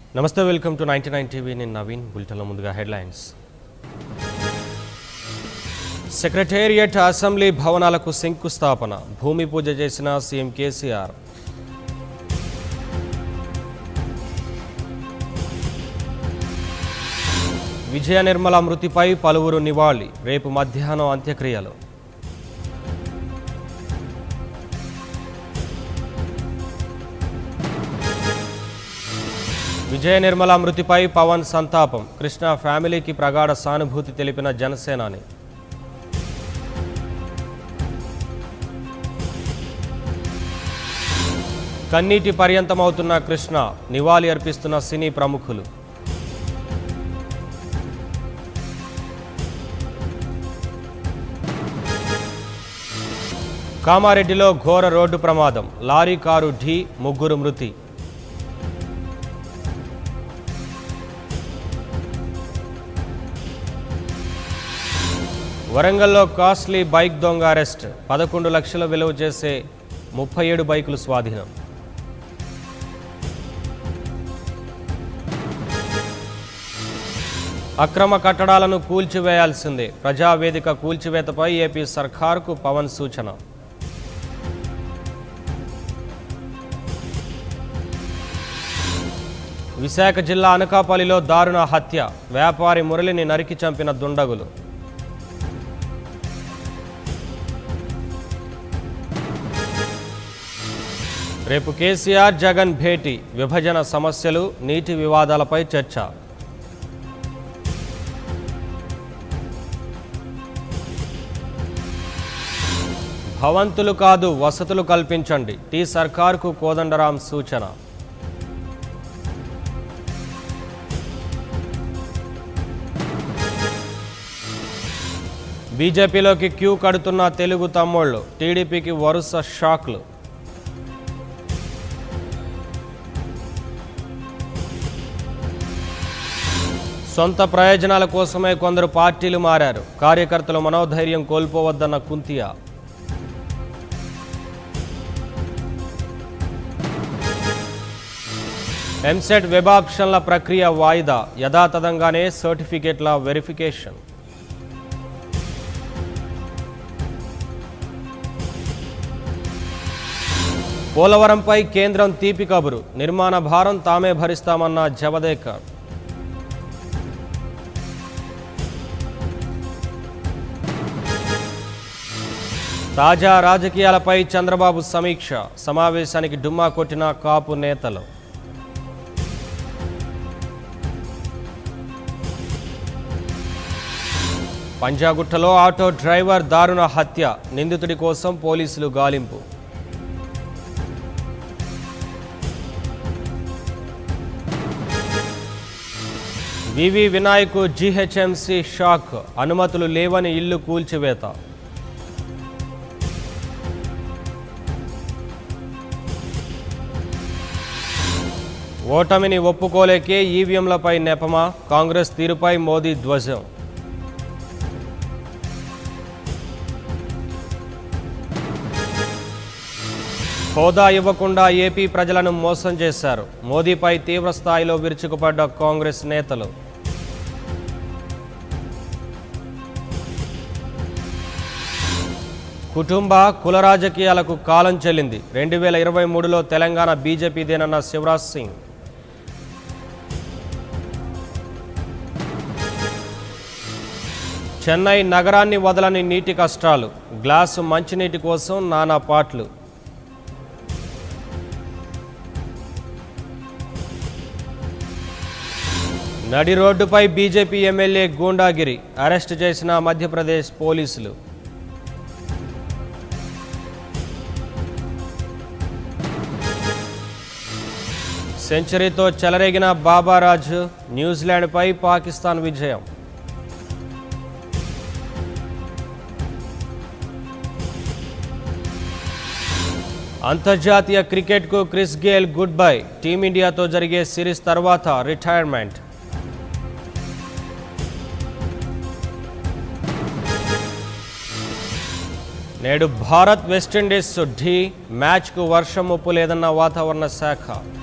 నమస్తే welcome to 99 TV నేను నవీన్ బులెటిన్లో ముందుగా హెడ్లైన్స్ సెక్రటేరియట్ అసెంబ్లీ భవనాలకు శంకుస్థాపన భూమి పూజ చేసిన సీఎం కేసీఆర్ విజయ నిర్మల మృతిపై పలువురు నివాళి రేపు మధ్యాహ్నం అంత్యక్రియలు విజయ నిర్మల మృతిపై పవన్ సంతాపం కృష్ణ ఫ్యామిలీకి ప్రగాఢ సానుభూతి తెలిపిన జనసేనాని కన్నీటి పర్యంతమవుతున్న కృష్ణ నివాళి అర్పిస్తున్న సినీ ప్రముఖులు కామారెడ్డిలో ఘోర రోడ్డు ప్రమాదం లారీ కారు ఢీ ముగ్గురు మృతి వరంగల్లో కాస్ట్లీ బైక్ దొంగ అరెస్ట్ 11 లక్షల విలువ చేసే 37 బైకులు స్వాధీనం అక్రమ కట్టడాలను కూల్చివేయాల్సిందే ప్రజావేదిక కూల్చివేతపై ఏపీ సర్కార్కు పవన్ సూచన విశాఖ జిల్లా అనకాపల్లిలో దారుణ హత్య వ్యాపారి మురళిని నరికి చంపిన దుండగులు రేపు కేసీఆర్ జగన్ భేటీ విభజన సమస్యలు నీటి వివాదాలపై చర్చ భవంతులు కాదు వసతులు కల్పించండి టీ సర్కార్కు కోదండరాం సూచన బీజేపీలోకి క్యూ కడుతున్న తెలుగు తమ్ముళ్ళు టీడీపీకి వరుస షాక్లు సొంత ప్రయోజనాల కోసమే కొందరు పార్టీలు మారారు కార్యకర్తలు మనోధైర్యం కోల్పోవద్దన్న కుంతియా ఎంసెట్ వెబ్ ఆప్షన్ల ప్రక్రియ వాయిదా యథాతథంగానే సర్టిఫికేట్ల వెరిఫికేషన్ పోలవరంపై కేంద్రం తీపి కబురు నిర్మాణ భారం తామే భరిస్తామన్న జవదేకర్ తాజా రాజకీయాలపై చంద్రబాబు సమీక్ష సమావేశానికి డుమ్మా కొట్టిన కాపు నేతలు పంజాగుట్టలో ఆటో డ్రైవర్ దారుణ హత్య నిందితుడి కోసం పోలీసులు గాలింపు వివి వినాయక్ జీహెచ్ఎంసీ షాక్ అనుమతులు లేవని ఇల్లు కూల్చివేత ఓటమిని ఒప్పుకోలేకే ఈవీఎంలపై నెపమా కాంగ్రెస్ తీరుపై మోదీ ధ్వజం హోదా ఇవ్వకుండా ఏపీ ప్రజలను మోసం చేశారు మోదీపై తీవ్ర స్థాయిలో విరుచుకుపడ్డ కాంగ్రెస్ నేతలు కుటుంబ కుల రాజకీయాలకు కాలం చెల్లింది 2023లో తెలంగాణ బీజేపీదేనన్న శివరాజ్ సింగ్ చెన్నై నగరాన్ని వదలని నీటి కష్టాలు గ్లాసు మంచినీటి కోసం నానా పాట్లు నడి రోడ్డుపై బీజేపీ ఎమ్మెల్యే గూండాగిరి అరెస్టు చేసిన మధ్యప్రదేశ్ పోలీసులు సెంచరీతో చెలరేగిన బాబారాజు న్యూజిలాండ్పై పాకిస్తాన్ విజయం అంతర్జాతీయ క్రికెట్కు క్రిస్ గేల్ గుడ్ బై టీమిండియాతో జరిగే సిరీస్ తర్వాత రిటైర్మెంట్ నేడు భారత్ వెస్టిండీస్ ఢీ మ్యాచ్కు వర్షం ముప్పు లేదన్న వాతావరణ శాఖ